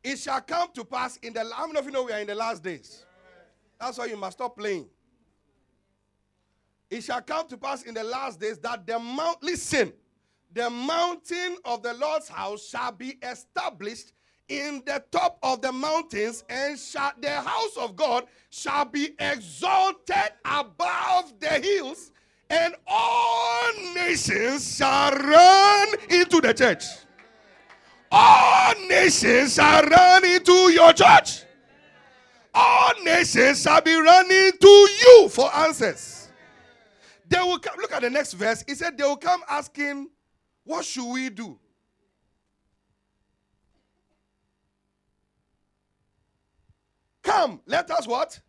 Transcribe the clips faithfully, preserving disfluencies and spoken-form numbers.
It shall come to pass in the, how many of you know we are in the last days? That's why you must stop playing. It shall come to pass in the last days that the mount, listen, the mountain of the Lord's house shall be established in the top of the mountains, and shall, the house of God shall be exalted above the hills, and all nations shall run into the church. All nations shall run into your church. All nations shall be running to you for answers. They will come. Look at the next verse. He said they will come asking, what should we do? Come, let us what?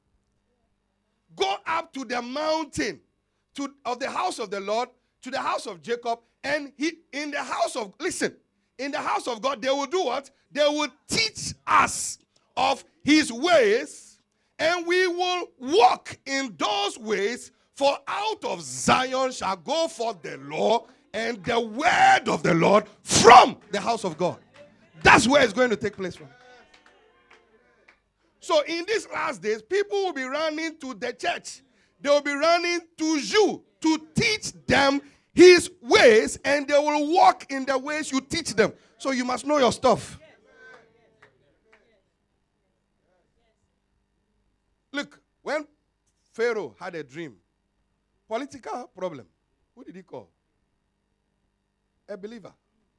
Go up to the mountain to, of the house of the Lord, to the house of Jacob, and he in the house of, listen, in the house of God, they will do what? They will teach us of his ways, and we will walk in those ways, for out of Zion shall go forth the law and the word of the Lord from the house of God. That's where it's going to take place from. So in these last days, people will be running to the church. They will be running to you to teach them his ways, and they will walk in the ways you teach them. So you must know your stuff. Look, when Pharaoh had a dream, political problem, who did he call? A believer.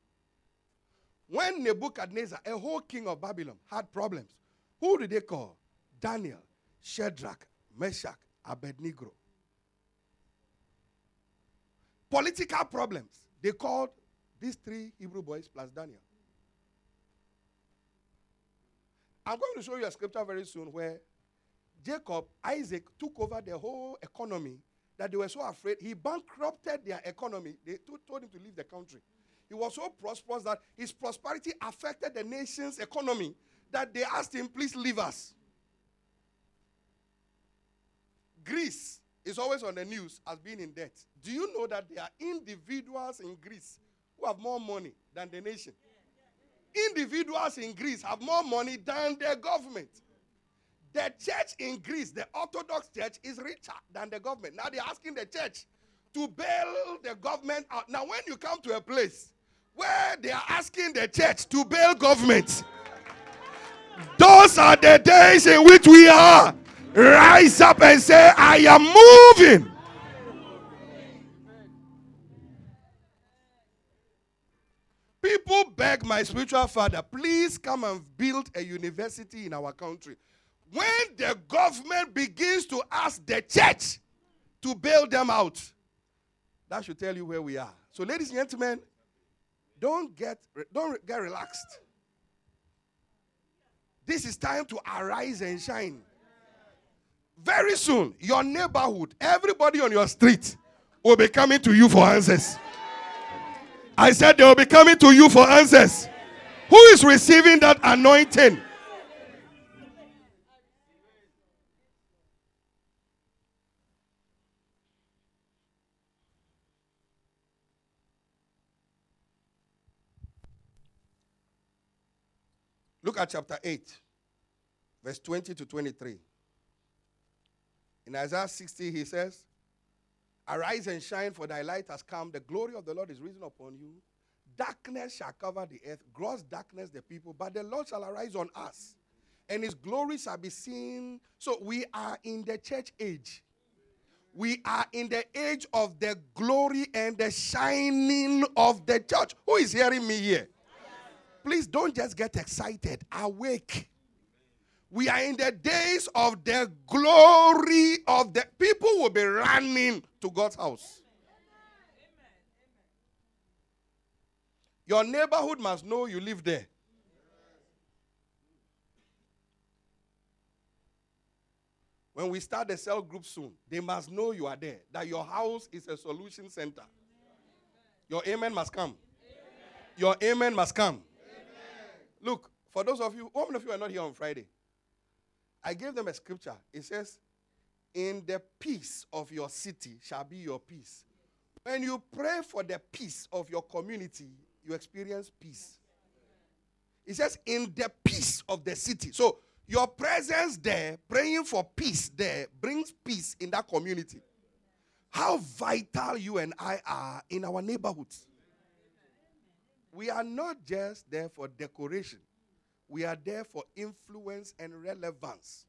When Nebuchadnezzar, a whole king of Babylon, had problems, who did they call? Daniel, Shadrach, Meshach, Abednego. Political problems, they called these three Hebrew boys plus Daniel. I'm going to show you a scripture very soon where Jacob, Isaac took over the whole economy that they were so afraid. He bankrupted their economy. They told him to leave the country. He was so prosperous that his prosperity affected the nation's economy that they asked him, please leave us. Greece is always on the news as being in debt. Do you know that there are individuals in Greece who have more money than the nation? Individuals in Greece have more money than the government. The church in Greece, the Orthodox church, is richer than the government. Now they're asking the church to bail the government out. Now when you come to a place where they are asking the church to bail government, those are the days in which we are. Rise up and say, I am moving. People beg my spiritual father, please come and build a university in our country. When the government begins to ask the church to bail them out, that should tell you where we are. So ladies and gentlemen, don't get, don't get relaxed. This is time to arise and shine. Very soon, your neighborhood, everybody on your street will be coming to you for answers. I said they will be coming to you for answers. Who is receiving that anointing? Look at chapter eight, verse twenty to twenty-three. In Isaiah sixty, he says, arise and shine, for thy light has come. The glory of the Lord is risen upon you. Darkness shall cover the earth, gross darkness the people, but the Lord shall arise on us, and his glory shall be seen. So we are in the church age. We are in the age of the glory and the shining of the church. Who is hearing me here? Please don't just get excited. Awake. We are in the days of the glory of the people will be running to God's house. Your neighborhood must know you live there. When we start the cell group soon, they must know you are there. That your house is a solution center. Your amen must come. Your amen must come. Look, for those of you, how many of you are not here on Friday? I gave them a scripture. It says, in the peace of your city shall be your peace. When you pray for the peace of your community, you experience peace. It says, in the peace of the city. So, your presence there, praying for peace there, brings peace in that community. How vital you and I are in our neighborhoods. We are not just there for decoration. We are there for influence and relevance.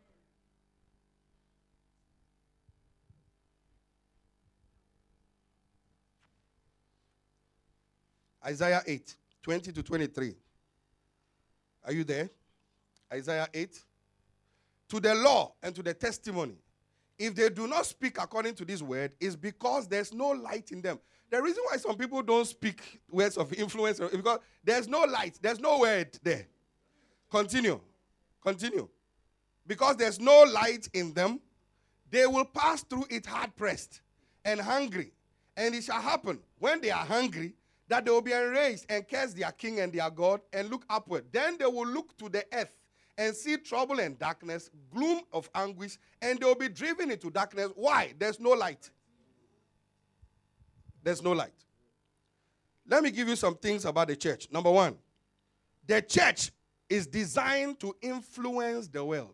Isaiah eight, twenty to twenty-three. Are you there? Isaiah eight. To the law and to the testimony, if they do not speak according to this word, it's because there's no light in them. The reason why some people don't speak words of influence is because there's no light. There's no word there. Continue. Continue. Because there's no light in them, they will pass through it hard-pressed and hungry. And it shall happen when they are hungry that they will be enraged and curse their king and their God and look upward. Then they will look to the earth and see trouble and darkness, gloom of anguish, and they will be driven into darkness. Why? There's no light. There's no light. Let me give you some things about the church. Number one, the church is designed to influence the world.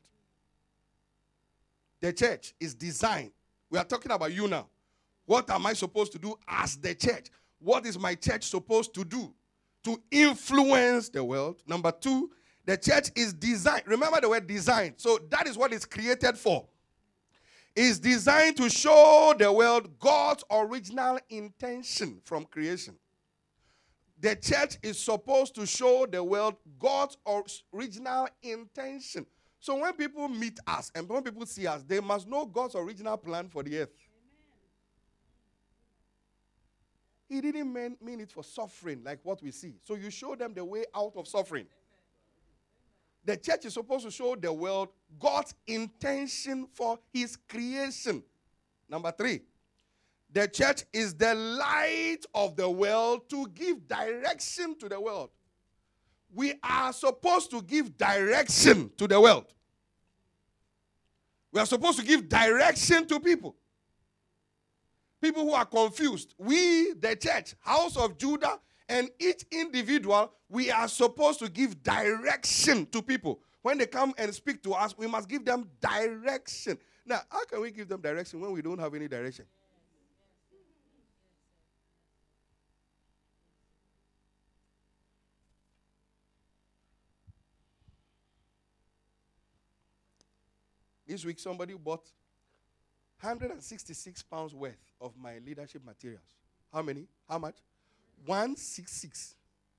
The church is designed. We are talking about you now. What am I supposed to do as the church? What is my church supposed to do to influence the world? Number two, the church is designed. Remember the word designed. So that is what it's created for. It's designed to show the world God's original intention from creation. The church is supposed to show the world God's original intention. So when people meet us and when people see us, they must know God's original plan for the earth. He didn't mean, mean it for suffering like what we see. So you show them the way out of suffering. The church is supposed to show the world God's intention for his creation. Number three, the church is the light of the world to give direction to the world. We are supposed to give direction to the world. We are supposed to give direction to people. People who are confused. We, the church, house of Judah, and each individual, we are supposed to give direction to people. When they come and speak to us, we must give them direction. Now, how can we give them direction when we don't have any direction? This week, somebody bought one hundred sixty-six pounds worth of my leadership materials. How many? How much? one hundred sixty-six.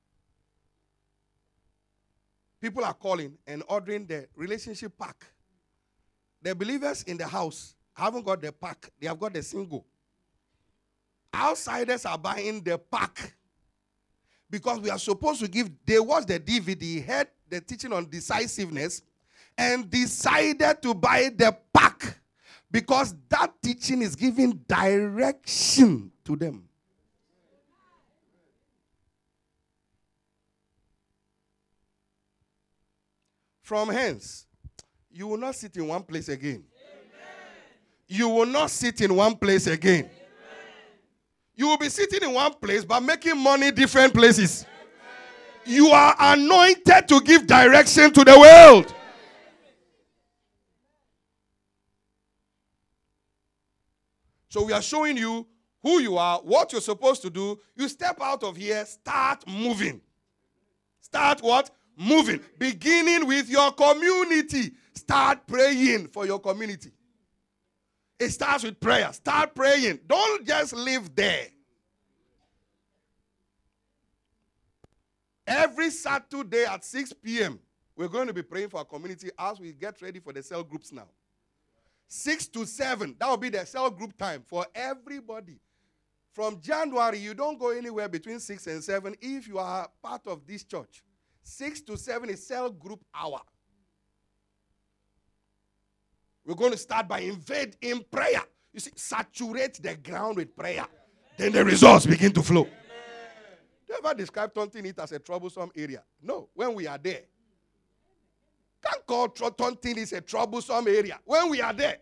People are calling and ordering the relationship pack. The believers in the house haven't got the pack. They have got the single. Outsiders are buying the pack. Because we are supposed to give, they watched the D V D, heard the teaching on decisiveness, and decided to buy the pack. Because that teaching is giving direction to them. From hence, you will not sit in one place again. Amen. You will not sit in one place again. Amen. You will be sitting in one place but making money different places. Amen. You are anointed to give direction to the world. So we are showing you who you are, what you're supposed to do. You step out of here, start moving. Start what? Moving. Beginning with your community. Start praying for your community. It starts with prayer. Start praying. Don't just live there. Every Saturday at six p.m., we're going to be praying for our community as we get ready for the cell groups now. six to seven, that will be the cell group time for everybody. From January, you don't go anywhere between six and seven if you are part of this church. six to seven is cell group hour. We're going to start by invade in prayer. You see, saturate the ground with prayer. Then the results begin to flow. Do you ever describe Taunton it as a troublesome area? No, when we are there. Can't call Taunton is a troublesome area. When we are there.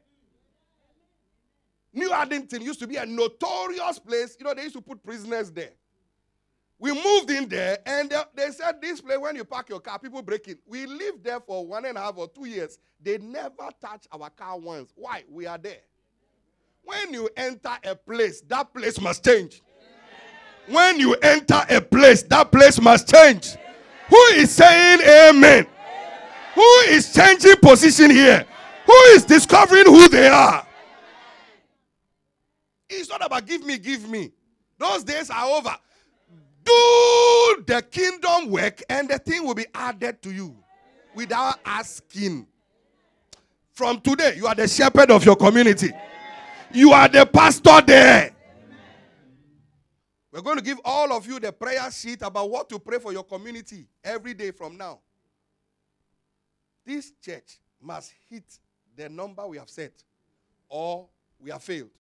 New Addington used to be a notorious place. You know, they used to put prisoners there. We moved in there, and they, they said this place, when you park your car, people break it. We lived there for one and a half or two years. They never touch our car once. Why? We are there. When you enter a place, that place must change. When you enter a place, that place must change. Who is saying amen? Who is changing position here? Who is discovering who they are? It's not about give me, give me. Those days are over. Do the kingdom work and the thing will be added to you without asking. From today, you are the shepherd of your community. You are the pastor there. We're going to give all of you the prayer sheet about what to pray for your community every day from now. This church must hit the number we have set, or we have failed.